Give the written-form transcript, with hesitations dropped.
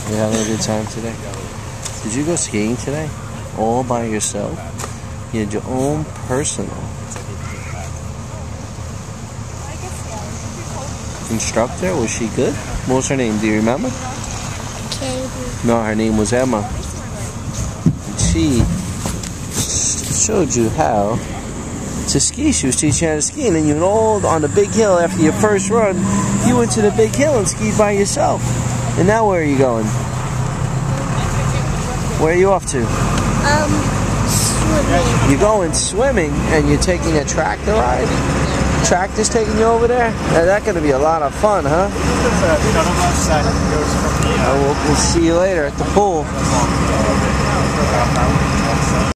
You having a good time today? Did you go skiing today? All by yourself? You had your own personal instructor? Was she good? What was her name? Do you remember? Katie. No, her name was Emma. And she showed you how to ski. She was teaching you how to ski, and then you went all on the big hill after your first run. You went to the big hill and skied by yourself. And now where are you going? Where are you off to? Swimming. You're going swimming and you're taking a tractor ride? Tractor's taking you over there? Now, that's going to be a lot of fun, huh? We'll see you later at the pool.